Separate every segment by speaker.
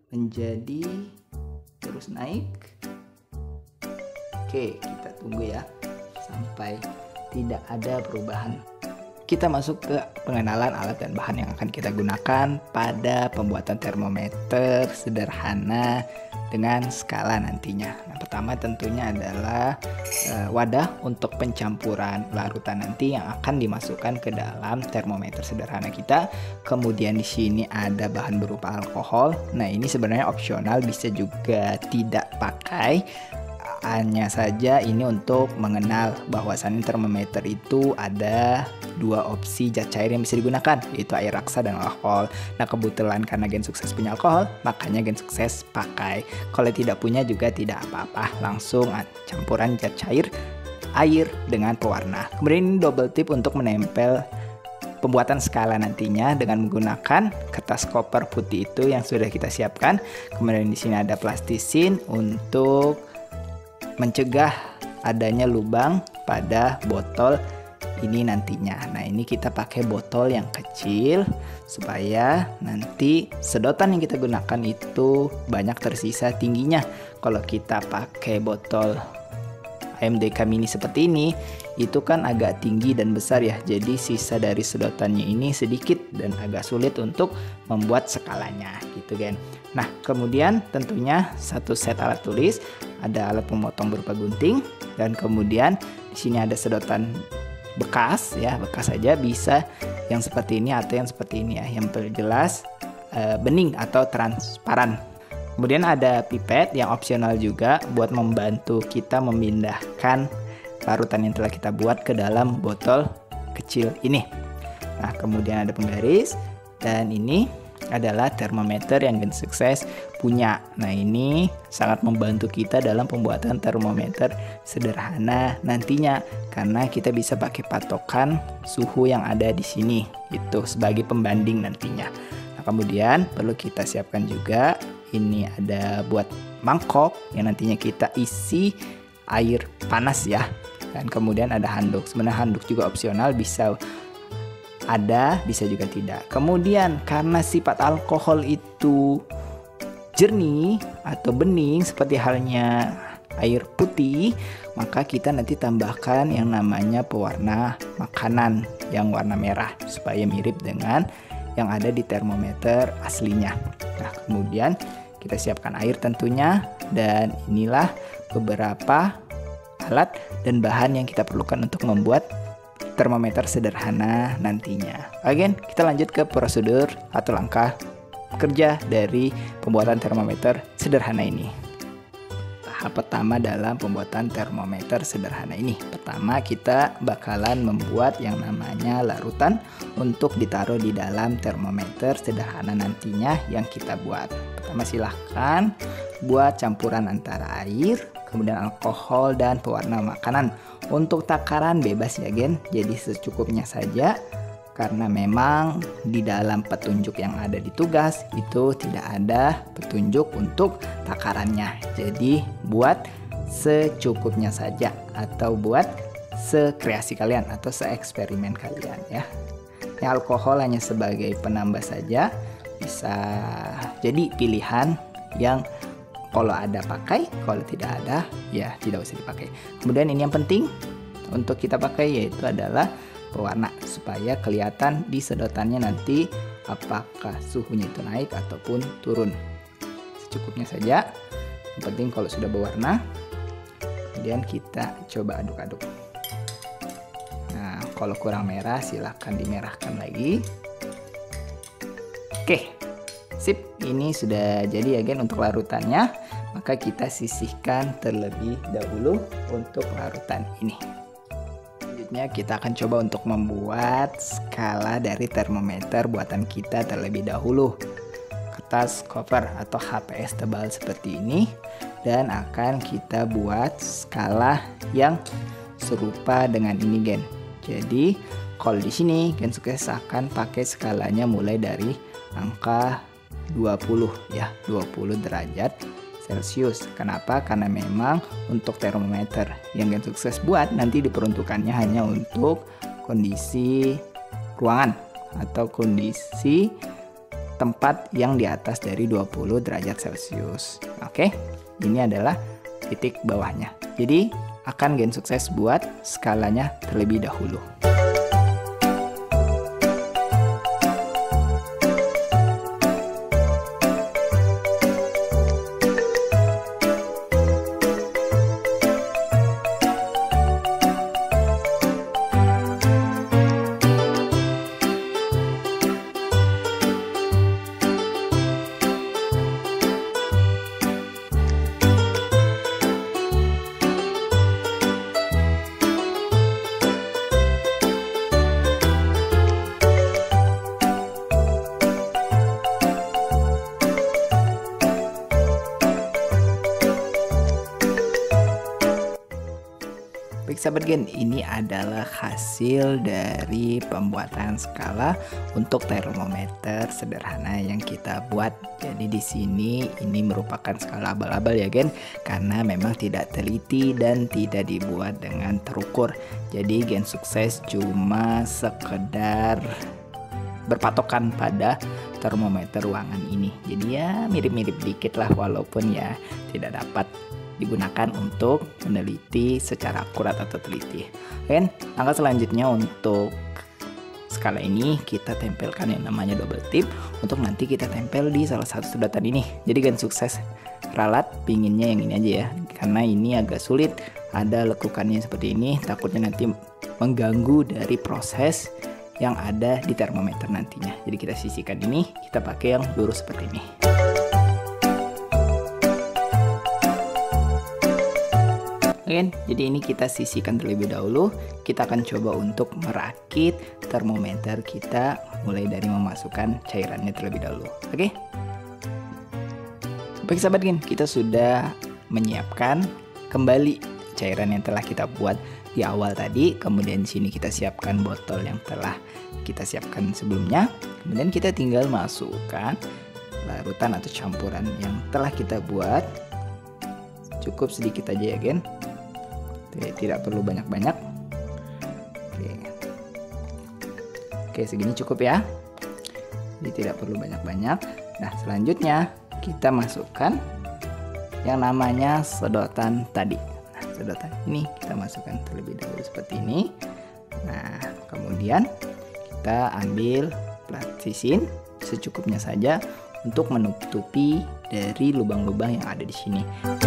Speaker 1: menjadi terus naik. Oke, kita tunggu ya sampai tidak ada perubahan. Kita masuk ke pengenalan alat dan bahan yang akan kita gunakan pada pembuatan termometer sederhana dengan skala nantinya. Yang pertama tentunya adalah wadah untuk pencampuran larutan nanti yang akan dimasukkan ke dalam termometer sederhana kita. Kemudian di sini ada bahan berupa alkohol. Nah, ini sebenarnya opsional, bisa juga tidak pakai. Hanya saja ini untuk mengenal bahwasannya termometer itu ada dua opsi zat cair yang bisa digunakan, yaitu air raksa dan alkohol. Nah, kebetulan karena Gen Sukses punya alkohol, makanya Gen Sukses pakai. Kalau tidak punya juga tidak apa-apa, langsung campuran zat cair air dengan pewarna. Kemudian ini double tip untuk menempel pembuatan skala nantinya dengan menggunakan kertas koper putih itu yang sudah kita siapkan. Kemudian di sini ada plastisin untuk mencegah adanya lubang pada botol ini nantinya. Nah, ini kita pakai botol yang kecil supaya nanti sedotan yang kita gunakan itu banyak tersisa tingginya. Kalau kita pakai botol AMDK mini seperti ini, itu kan agak tinggi dan besar ya. Jadi sisa dari sedotannya ini sedikit dan agak sulit untuk membuat skalanya gitu kan. Nah, kemudian tentunya satu set alat tulis, ada alat pemotong berupa gunting, dan kemudian di sini ada sedotan bekas ya, bekas saja bisa yang seperti ini atau yang seperti ini ya, yang terjelas bening atau transparan. Kemudian ada pipet yang opsional juga buat membantu kita memindahkan larutan yang telah kita buat ke dalam botol kecil ini. Nah, kemudian ada penggaris, dan ini adalah termometer yang Gen Sukses punya. Nah, ini sangat membantu kita dalam pembuatan termometer sederhana nantinya, karena kita bisa pakai patokan suhu yang ada di sini itu sebagai pembanding nantinya. Nah, kemudian perlu kita siapkan juga ini ada buat mangkok yang nantinya kita isi air panas ya. Dan kemudian ada handuk. Sebenarnya handuk juga opsional, bisa ada, bisa juga tidak. Kemudian karena sifat alkohol itu jernih atau bening seperti halnya air putih, maka kita nanti tambahkan yang namanya pewarna makanan yang warna merah supaya mirip dengan yang ada di termometer aslinya. Nah, kemudian kita siapkan air tentunya, dan inilah beberapa alat dan bahan yang kita perlukan untuk membuat termometer sederhana nantinya. Again, kita lanjut ke prosedur atau langkah kerja dari pembuatan termometer sederhana ini. Tahap pertama dalam pembuatan termometer sederhana ini. Pertama, kita bakalan membuat yang namanya larutan untuk ditaruh di dalam termometer sederhana nantinya yang kita buat. Pertama, silahkan buat campuran antara air, kemudian alkohol dan pewarna makanan. Untuk takaran bebas ya Gen, jadi secukupnya saja, karena memang di dalam petunjuk yang ada di tugas itu tidak ada petunjuk untuk takarannya. Jadi buat secukupnya saja atau buat sekreasi kalian atau seeksperimen kalian ya. Yang alkohol hanya sebagai penambah saja, bisa jadi pilihan yang kalau ada pakai, kalau tidak ada ya tidak usah dipakai. Kemudian ini yang penting untuk kita pakai yaitu adalah pewarna supaya kelihatan di sedotannya nanti apakah suhunya itu naik ataupun turun. Secukupnya saja. Yang penting kalau sudah berwarna, kemudian kita coba aduk-aduk. Nah, kalau kurang merah silahkan dimerahkan lagi. Oke. Sip, ini sudah jadi ya Gen untuk larutannya. Maka kita sisihkan terlebih dahulu untuk larutan ini. Selanjutnya kita akan coba untuk membuat skala dari termometer buatan kita terlebih dahulu. Kertas koper atau HPS tebal seperti ini, dan akan kita buat skala yang serupa dengan ini Gen. Jadi kalau di sini Gen Sukses akan pakai skalanya mulai dari angka 20 ya, 20 derajat Celcius. Kenapa? Karena memang untuk termometer yang Gen Sukses buat nanti diperuntukannya hanya untuk kondisi ruangan atau kondisi tempat yang di atas dari 20 derajat Celcius. Oke, ini adalah titik bawahnya. Jadi akan Gen Sukses buat skalanya terlebih dahulu. Baik sahabat Gen, ini adalah hasil dari pembuatan skala untuk termometer sederhana yang kita buat. Jadi di sini ini merupakan skala abal-abal ya Gen, karena memang tidak teliti dan tidak dibuat dengan terukur. Jadi Gen Sukses cuma sekedar berpatokan pada termometer ruangan ini. Jadi ya mirip-mirip dikit lah, walaupun ya tidak dapat digunakan untuk meneliti secara akurat atau teliti. Oke, langkah selanjutnya untuk skala ini kita tempelkan yang namanya double tip untuk nanti kita tempel di salah satu sedotan ini. Jadi Gen Sukses ralat pinginnya yang ini aja ya, karena ini agak sulit, ada lekukannya seperti ini, takutnya nanti mengganggu dari proses yang ada di termometer nantinya. Jadi kita sisihkan ini, kita pakai yang lurus seperti ini. Oke, jadi ini kita sisihkan terlebih dahulu. Kita akan coba untuk merakit termometer kita mulai dari memasukkan cairannya terlebih dahulu. Oke. Baik sahabat Gen, kita sudah menyiapkan kembali cairan yang telah kita buat di awal tadi. Kemudian di sini kita siapkan botol yang telah kita siapkan sebelumnya. Kemudian kita tinggal masukkan larutan atau campuran yang telah kita buat. Cukup sedikit aja ya Gen. Tidak perlu banyak-banyak. Oke, segini cukup ya. Jadi tidak perlu banyak-banyak. Nah, selanjutnya kita masukkan yang namanya sedotan tadi. Nah, sedotan ini kita masukkan terlebih dahulu seperti ini. Nah, kemudian kita ambil plat sisin secukupnya saja untuk menutupi dari lubang-lubang yang ada di sini.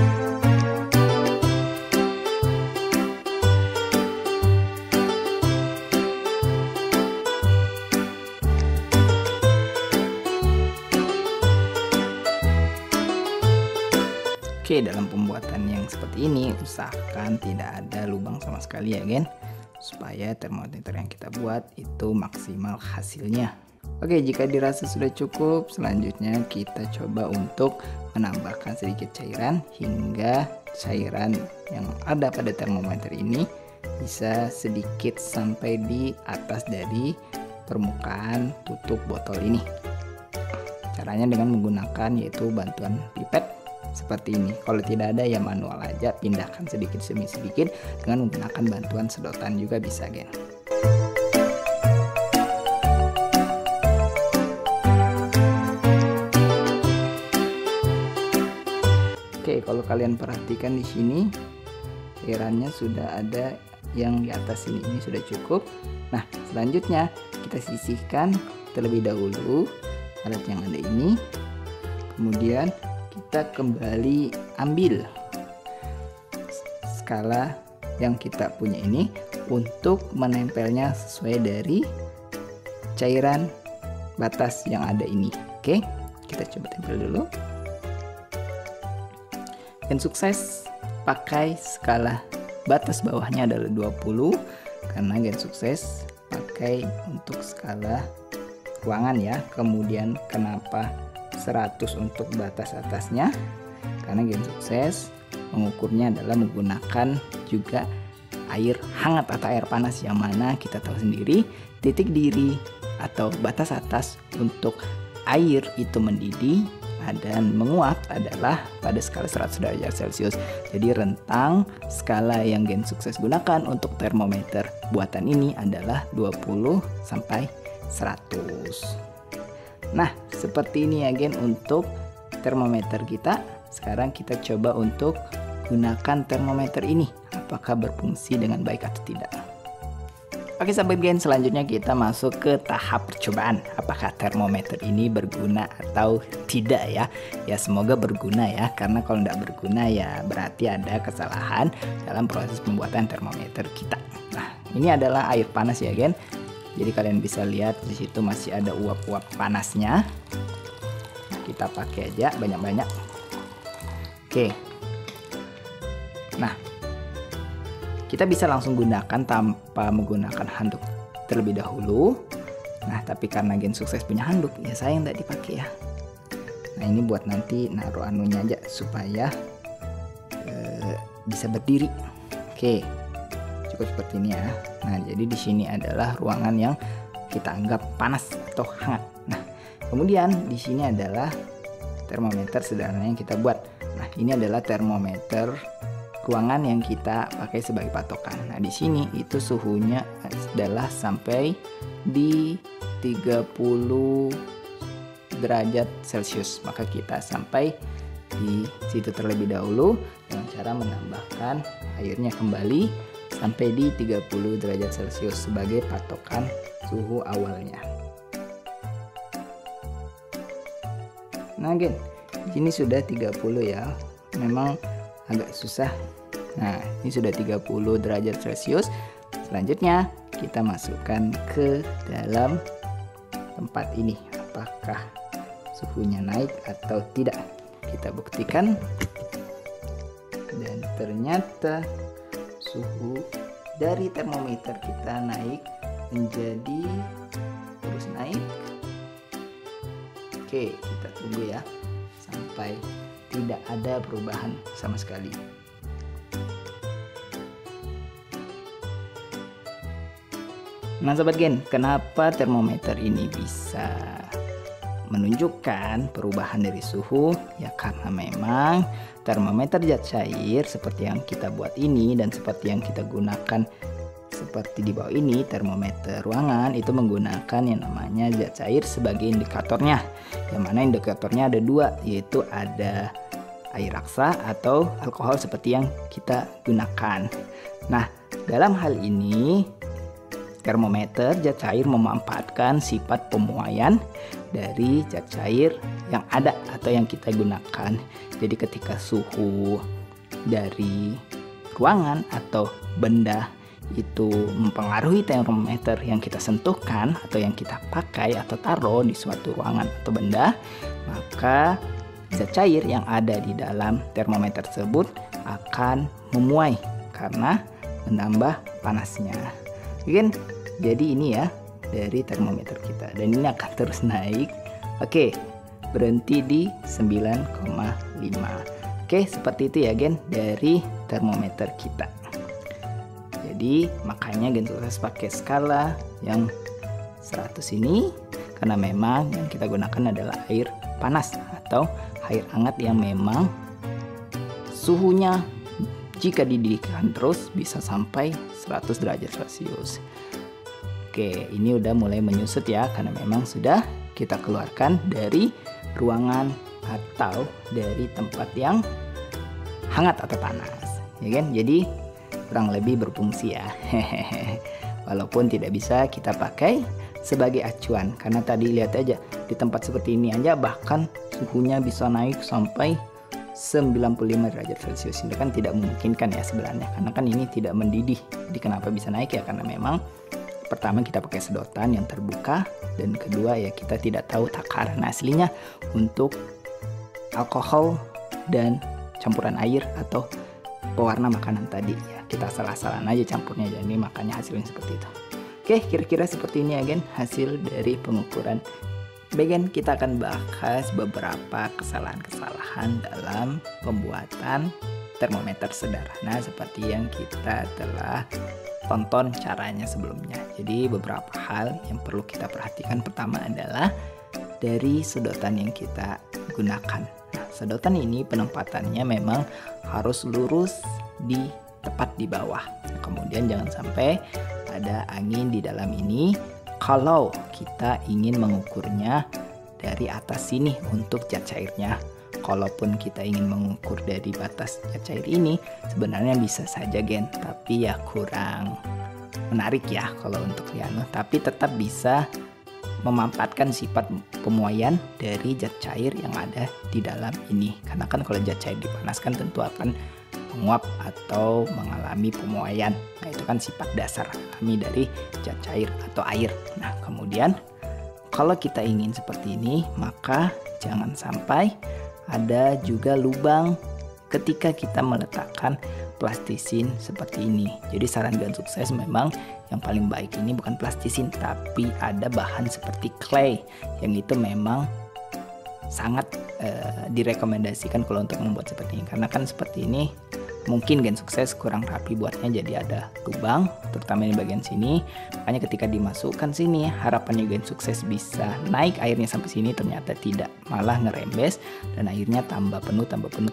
Speaker 1: Oke, dalam pembuatan yang seperti ini usahakan tidak ada lubang sama sekali ya Gen, supaya termometer yang kita buat itu maksimal hasilnya. Oke, jika dirasa sudah cukup, selanjutnya kita coba untuk menambahkan sedikit cairan hingga cairan yang ada pada termometer ini bisa sedikit sampai di atas dari permukaan tutup botol ini. Caranya dengan menggunakan yaitu bantuan pipet seperti ini. Kalau tidak ada ya manual aja, pindahkan sedikit demi sedikit dengan menggunakan bantuan sedotan juga bisa Gen. Oke, kalau kalian perhatikan di sini cairannya sudah ada yang di atas ini sudah cukup. Nah, selanjutnya kita sisihkan terlebih dahulu alat yang ada ini. Kemudian kita kembali ambil skala yang kita punya ini untuk menempelnya sesuai dari cairan batas yang ada ini. Oke, kita coba tempel dulu. Gen Sukses pakai skala batas bawahnya adalah 20 karena Gen Sukses pakai untuk skala ruangan ya. Kemudian kenapa 100 untuk batas atasnya? Karena Gen Sukses mengukurnya adalah menggunakan juga air hangat atau air panas, yang mana kita tahu sendiri titik diri atau batas atas untuk air itu mendidih dan menguap adalah pada skala 100 derajat Celcius. Jadi rentang skala yang Gen Sukses gunakan untuk termometer buatan ini adalah 20 sampai 100. Nah, seperti ini ya gen untuk termometer kita. Sekarang kita coba untuk gunakan termometer ini, apakah berfungsi dengan baik atau tidak. Oke sahabat gen, selanjutnya kita masuk ke tahap percobaan. Apakah termometer ini berguna atau tidak ya? Ya semoga berguna ya, karena kalau tidak berguna ya berarti ada kesalahan dalam proses pembuatan termometer kita. Nah, ini adalah air panas ya gen. Jadi kalian bisa lihat di situ masih ada uap-uap panasnya. Nah, kita pakai aja banyak-banyak. Oke. Nah, kita bisa langsung gunakan tanpa menggunakan handuk terlebih dahulu. Nah, tapi karena gen sukses punya handuk, ya sayang tidak dipakai ya. Nah, ini buat nanti naruh anunya aja supaya bisa berdiri. Oke, cukup seperti ini ya. Nah, jadi di sini adalah ruangan yang kita anggap panas atau hangat. Nah, kemudian di sini adalah termometer sederhana yang kita buat. Nah, ini adalah termometer ruangan yang kita pakai sebagai patokan. Nah, di sini itu suhunya adalah sampai di 30 derajat Celcius. Maka kita sampai di situ terlebih dahulu dengan cara menambahkan airnya kembali sampai di 30 derajat Celcius sebagai patokan suhu awalnya. Nah, gen, di sini sudah 30 ya. Memang agak susah. Nah, ini sudah 30 derajat Celcius. Selanjutnya kita masukkan ke dalam tempat ini. Apakah suhunya naik atau tidak? Kita buktikan. Dan ternyata suhu dari termometer kita naik menjadi terus naik. Oke, kita tunggu ya sampai tidak ada perubahan sama sekali. Nah sobat gen, kenapa termometer ini bisa menunjukkan perubahan dari suhu? Ya karena memang termometer zat cair seperti yang kita buat ini dan seperti yang kita gunakan seperti di bawah ini, termometer ruangan itu menggunakan yang namanya zat cair sebagai indikatornya. Yang mana indikatornya ada dua, yaitu ada air raksa atau alkohol seperti yang kita gunakan. Nah, dalam hal ini termometer zat cair memanfaatkan sifat pemuaian dari zat cair yang ada atau yang kita gunakan. Jadi ketika suhu dari ruangan atau benda itu mempengaruhi termometer yang kita sentuhkan atau yang kita pakai atau taruh di suatu ruangan atau benda, maka zat cair yang ada di dalam termometer tersebut akan memuai karena menambah panasnya. Mungkin jadi ini ya dari termometer kita, dan ini akan terus naik. Oke, berhenti di 9,5. Oke, seperti itu ya gen dari termometer kita. Jadi makanya gen sukses pakai skala yang 100 ini karena memang yang kita gunakan adalah air panas atau air hangat yang memang suhunya jika dididihkan terus bisa sampai 100 derajat Celcius. Oke, ini udah mulai menyusut ya karena memang sudah kita keluarkan dari ruangan atau dari tempat yang hangat atau panas, ya kan? Jadi kurang lebih berfungsi ya. Walaupun tidak bisa kita pakai sebagai acuan karena tadi lihat aja di tempat seperti ini aja bahkan suhunya bisa naik sampai 95 derajat Celcius. Ini kan tidak memungkinkan ya sebenarnya karena kan ini tidak mendidih. Jadi kenapa bisa naik ya karena memang pertama kita pakai sedotan yang terbuka dan kedua ya kita tidak tahu takaran aslinya untuk alkohol dan campuran air atau pewarna makanan tadi ya. Kita salah-salahan aja campurnya, jadi makanya hasilnya seperti itu. Oke, kira-kira seperti ini ya gen hasil dari pengukuran. Bagian kita akan bahas beberapa kesalahan-kesalahan dalam pembuatan termometer sederhana seperti yang kita telah tonton caranya sebelumnya. Jadi beberapa hal yang perlu kita perhatikan. Pertama adalah dari sedotan yang kita gunakan. Nah, sedotan ini penempatannya memang harus lurus tepat di bawah. Kemudian jangan sampai ada angin di dalam ini kalau kita ingin mengukurnya dari atas sini untuk zat cairnya. Kalaupun kita ingin mengukur dari batas zat cair ini, sebenarnya bisa saja gen, tapi ya kurang menarik ya kalau untuk Liano. Tapi tetap bisa memanfaatkan sifat pemuaian dari zat cair yang ada di dalam ini. Karena kan kalau zat cair dipanaskan tentu akan menguap atau mengalami pemuaian. Nah, itu kan sifat dasar alami dari zat cair atau air. Nah, kemudian kalau kita ingin seperti ini, maka jangan sampai ada juga lubang ketika kita meletakkan plastisin seperti ini. Jadi saran Gen Sukses memang yang paling baik ini bukan plastisin, tapi ada bahan seperti clay yang itu memang sangat direkomendasikan kalau untuk membuat seperti ini. Karena kan seperti ini mungkin Gen Sukses kurang rapi buatnya, jadi ada lubang terutama di bagian sini. Makanya ketika dimasukkan sini, harapannya Gen Sukses bisa naik airnya sampai sini, ternyata tidak, malah ngerembes dan airnya tambah penuh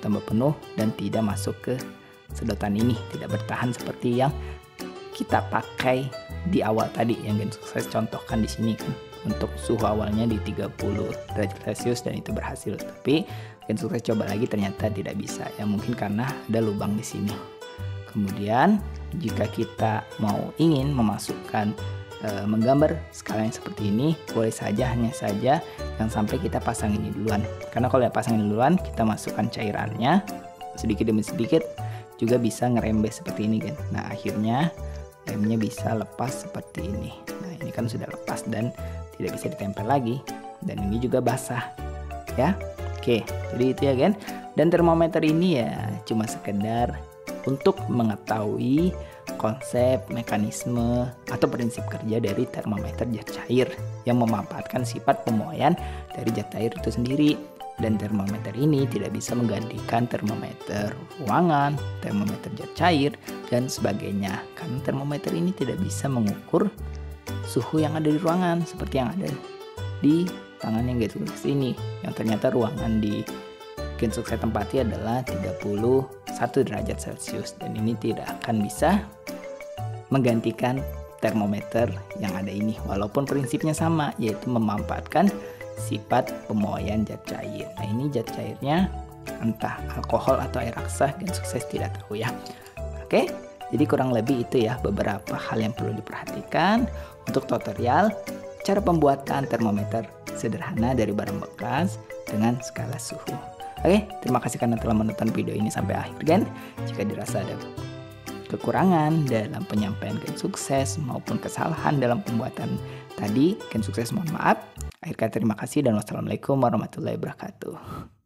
Speaker 1: dan tidak masuk ke sedotan ini, tidak bertahan seperti yang kita pakai di awal tadi yang Gen Sukses contohkan di sini kan, untuk suhu awalnya di 30 derajat Celcius dan itu berhasil. Tapi Gen Sukses coba lagi ternyata tidak bisa ya, mungkin karena ada lubang di sini. Kemudian jika kita mau ingin memasukkan menggambar skala yang seperti ini, boleh saja, hanya saja yang sampai kita pasang ini duluan. Karena kalau pasang ini duluan, kita masukkan cairannya sedikit demi sedikit juga bisa ngerembes seperti ini kan. Nah, akhirnya lemnya bisa lepas seperti ini. Nah, ini kan sudah lepas dan tidak bisa ditempel lagi, dan ini juga basah ya. Oke, jadi itu ya kan. Dan termometer ini ya cuma sekedar untuk mengetahui konsep, mekanisme atau prinsip kerja dari termometer zat cair yang memanfaatkan sifat pemuaian dari zat cair itu sendiri. Dan termometer ini tidak bisa menggantikan termometer ruangan, termometer zat cair, dan sebagainya. Karena termometer ini tidak bisa mengukur suhu yang ada di ruangan seperti yang ada di tangan yang Gen Sukses ini. Yang ternyata ruangan di Gen Sukses tempati adalah 31 derajat Celcius. Dan ini tidak akan bisa menggantikan termometer yang ada ini. Walaupun prinsipnya sama, yaitu memanfaatkan sifat pemuaian zat cair. Nah, ini zat cairnya entah alkohol atau air raksa, Gen Sukses tidak tahu ya. Oke, jadi kurang lebih itu ya beberapa hal yang perlu diperhatikan untuk tutorial cara pembuatan termometer sederhana dari barang bekas dengan skala suhu. Oke, terima kasih karena telah menonton video ini sampai akhir Gen. Jika dirasa ada kekurangan dalam penyampaian Gen Sukses maupun kesalahan dalam pembuatan tadi, Gen Sukses mohon maaf. Akhir kata terima kasih dan wassalamualaikum warahmatullahi wabarakatuh.